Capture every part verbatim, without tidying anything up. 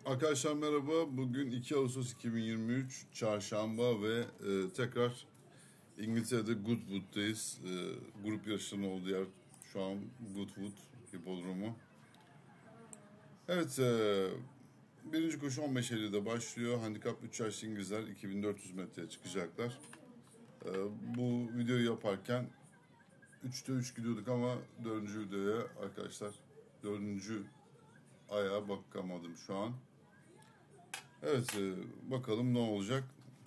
Arkadaşlar merhaba. Bugün iki Ağustos iki bin yirmi üç Çarşamba ve e, tekrar İngiltere'de Goodwood'dayız. E, grup yarışlarının olduğu yer şu an Goodwood Hipodromu. Evet, e, birinci koşu on beş ellide başlıyor. Handikap üç yaşlı İngilizler iki bin dört yüz metreye çıkacaklar. E, bu videoyu yaparken üçte üç gidiyorduk ama dördüncü videoya arkadaşlar dördüncü ayağa bakamadım şu an. Evet, e, bakalım ne olacak.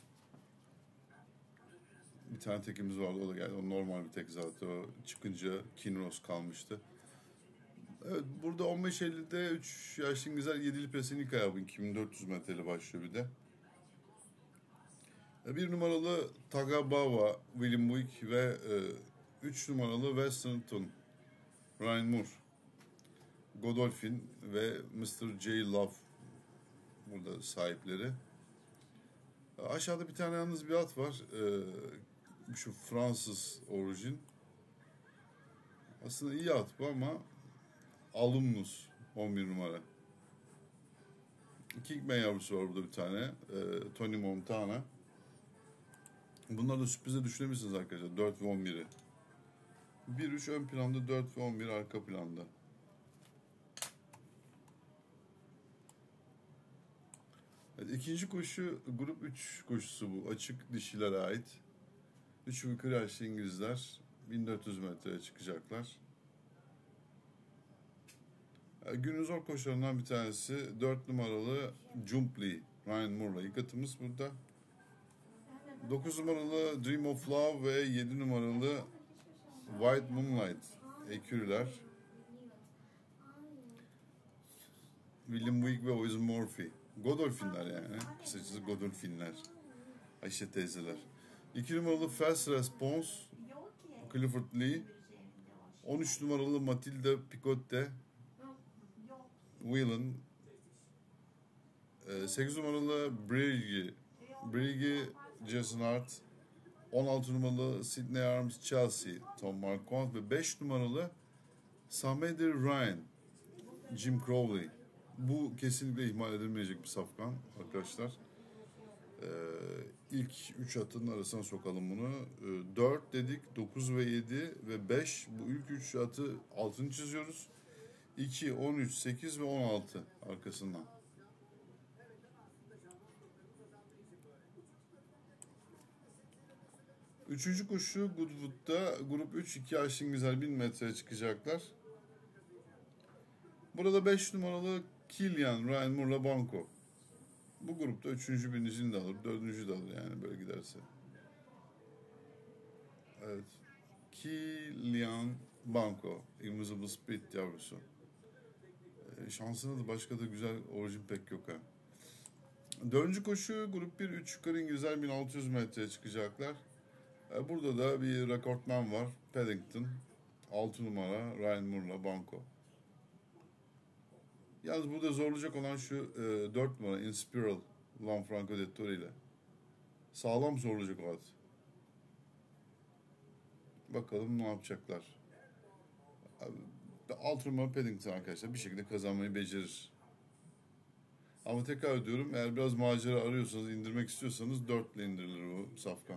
Bir tane tekimiz vardı, o da geldi. O normal bir tek zaten. O çıkınca Kinross kalmıştı. Evet, burada on beş ellide üç yaşlı İngilizler yedili pesin ilk ayağı iki bin dört yüz metreli başlıyor bir de. Bir numaralı Tagabawa William Buick ve üç numaralı Westernton Ryan Moore, Godolphin ve mister J. Love burada sahipleri. Aşağıda bir tane yalnız bir at var. Ee, şu Fransız orijin. Aslında iyi at bu ama Alumnus on bir numara. Kingman yavrusu var burada bir tane. Ee, Tony Montana. Bunları da sürprize düşünebilirsiniz arkadaşlar. dört ve on biri. bir üç ön planda, dört ve on bir arka planda. Evet, ikinci koşu grup üç koşusu bu. Açık dişilere ait. üç ve yukarı yaşlı İngilizler bin dört yüz metreye çıkacaklar. Günün zor koşularından bir tanesi dört numaralı Jumpli Ryan Moore'la ilk atımız burada. dokuz numaralı Dream of Love ve yedi numaralı White Moonlight ekürüler. William Buick ve Oiz Murphy. Godolphinler yani. Kısacası Godolphinler. Ayşe teyzeler. iki numaralı Fast Response Clifford Lee. on üç numaralı Matilda Picotte Whelan. sekiz numaralı Brigi Brigi Jason Hart. on altı numaralı Sydney Arms Chelsea Tom Marquardt ve beş numaralı Samedi Ryan Jim Crowley. Bu kesinlikle ihmal edilmeyecek bir safkan arkadaşlar. Ee, ilk üç atın arasına sokalım bunu. Ee, dört dedik, dokuz ve yedi ve beş. Bu ilk üç atı altını çiziyoruz. iki, on üç, sekiz ve on altı arkasından. Üçüncü koşu Goodwood'da grup üç iki yaşlı İngilizler bin metreye çıkacaklar. Burada beş numaralı Kilian Ryan Moore'la Banco. Bu grupta üçüncü birincini de alır, dördüncü de alır yani böyle giderse. Evet. Kilian Banco, Invisible Speed yavrusu. Ee, şansına da başka da güzel orijin pek yok ha. Dördüncü koşu grup bir üç yukarı İngilizler bin altı yüz metreye çıkacaklar. Ee, burada da bir rekortman var. Paddington. altı numara Ryan Moore'la Banco. Yalnız burada zorlayacak olan şu e, dört numara Inspiral Lanfranco Dettori ile. Sağlam zorlayacak o at. Bakalım ne yapacaklar. altı numara Paddington arkadaşlar bir şekilde kazanmayı becerir. Ama tekrar diyorum, eğer biraz macera arıyorsanız, indirmek istiyorsanız dört ile indirilir o safkan.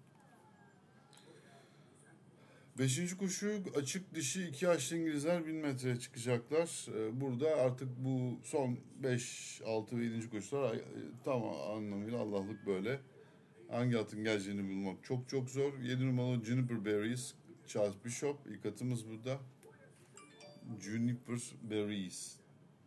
Beşinci koşu açık dişi iki yaşlı İngilizler bin metreye çıkacaklar. Burada artık bu son beş, altı ve yedinci koşular tam anlamıyla Allah'lık böyle. Hangi atın geleceğini bulmak çok çok zor. yedi numaralı Juniper Berries Charles Bishop ilk atımız burada. Juniper Berries.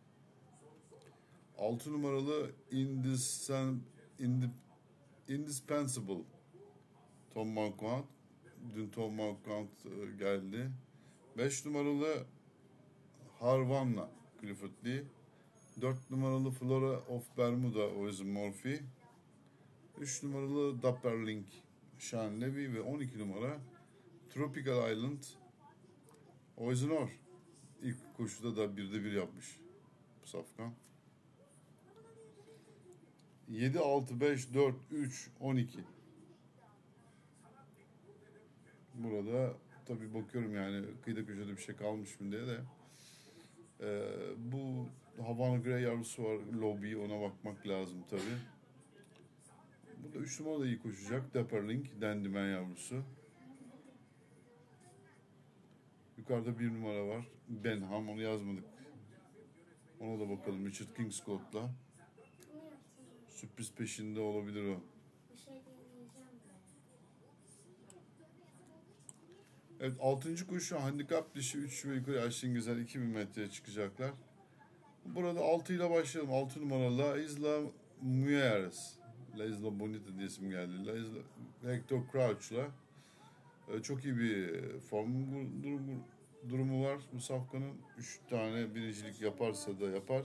altı numaralı Indisen, Indip, Indispensable Tom Marquardt. Dün Tom Marquardt geldi. beş numaralı Harvanna Clifford Lee. dört numaralı Flora of Bermuda Oiz Murphy. üç numaralı Dapperlink Sean Levy ve on iki numara Tropical Island Oizinor. İlk koşuda da birde bir yapmış bu safkan. yedi, altı, beş, dört, üç, on iki. Burada tabii bakıyorum yani kıyıda köşede bir şey kalmış mı diye de. Ee, bu Havana Grey yavrusu var. Lobby, ona bakmak lazım tabi. Burada üç numara da iyi koşacak. Dapperlink, Dandyman yavrusu. Yukarıda bir numara var. Benham, onu yazmadık. Ona da bakalım. Richard Kingscott'la. Sürpriz peşinde olabilir o. Evet, altıncı koşu handikap dişi üç ve yukarı Ayşin Güzel iki bin metreye çıkacaklar. Burada altı ile başlayalım. altı numara La Isla Mujeres. La Isla Bonita diye isim geldi. La Isla Hector Crouch'la çok iyi bir form durumu, durumu var. Bu safkanın üç tane birincilik yaparsa da yapar.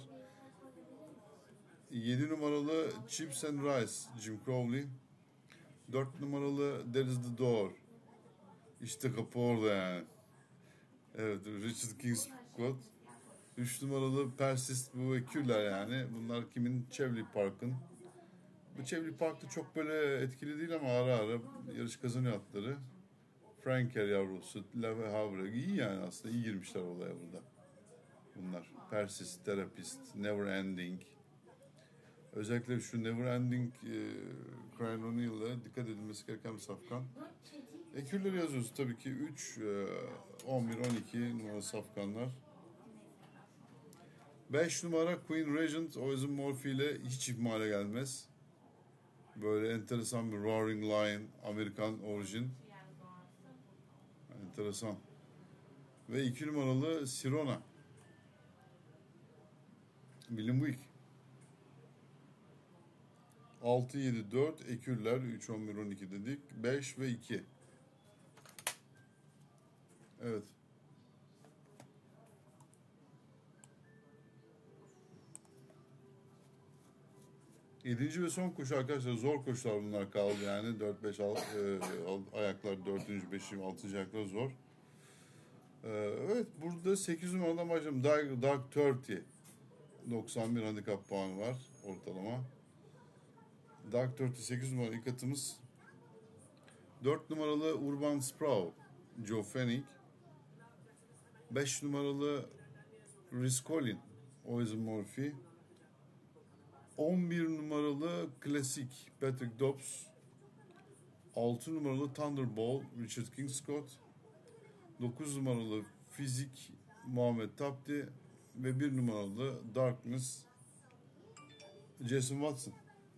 yedi numaralı Chips and Rice Jim Crowley. dört numaralı There is the Door. İşte kapı orada yani. Evet, Richard Kingscott. üç numaralı Persist, bu Eküller yani. Bunlar kimin? Chevley Park'ın. Bu Chevley Park'ta çok böyle etkili değil ama ara ara yarış kazanıyor atları. Franker yavrusu, Lave Havre. İyi yani aslında. İyi girmişler olaya burada. Bunlar. Persist, Therapist, Never Ending. Özellikle şu Never Ending e, Brian O'Neill'e dikkat edilmesi gereken bir safkan. Ekürleri yazıyoruz tabii ki. üç, on bir, on iki numara safkanlar. beş numara Queen Regent, Oizen Morphy ile hiç ihmale gelmez. Böyle enteresan bir Roaring Lion, Amerikan orijin. Enteresan. Ve iki numaralı Sirona. William Wick. altı, yedi, dört, Ekürler, üç, on bir, on iki dedik. beş ve iki. Evet. Yedinci ve son koşu arkadaşlar, zor koşular bunlar kaldı yani. dört, beş, altı, e, ayaklar dördüncü, beşinci, altıncı ayaklar zor. E, evet, burada sekiz numaradan başlayalım. Dark, Dark otuz. doksan bir handikap puanı var ortalama. Dark otuz, sekiz numaralı ilk atımız. dört numaralı Urban Sproul, Joe Fennick. beş numaralı Riscolin, Oizen Morphy. on bir numaralı Klasik, Patrick Dobbs. altı numaralı Thunderball, Richard Kingscott. dokuz numaralı Fizik, Muhammed Tapti. Ve bir numaralı Darkness, Jason Watson.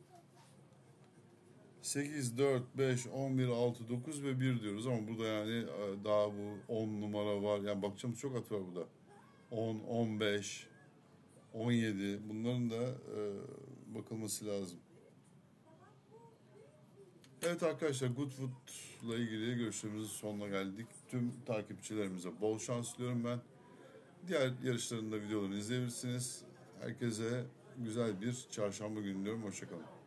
sekiz, dört, beş, on bir, altı, dokuz ve bir diyoruz ama burada yani daha bu on numara var. Yani bakacağımız çok at var burada. on, on beş, on yedi, bunların da e, bakılması lazım. Evet arkadaşlar, Goodwood'la ilgili görüşlerimizin sonuna geldik. Tüm takipçilerimize bol şans diliyorum ben. Diğer yarışlarında videolarını izleyebilirsiniz. Herkese güzel bir çarşamba günü diliyorum. Hoşçakalın.